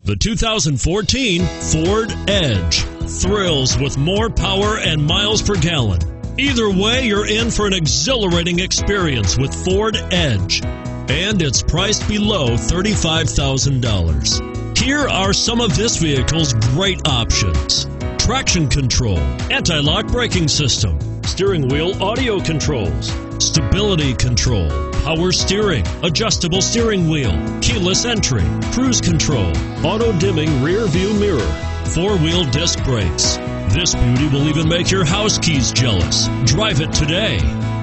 The 2014 Ford Edge thrills with more power and miles per gallon. Either way, you're in for an exhilarating experience with Ford Edge, and it's priced below $35,000. Here are some of this vehicle's great options: traction control, anti-lock braking system, steering wheel audio controls, stability control, power steering, adjustable steering wheel, keyless entry, cruise control, auto-dimming rear view mirror, four-wheel disc brakes. This beauty will even make your house keys jealous. Drive it today.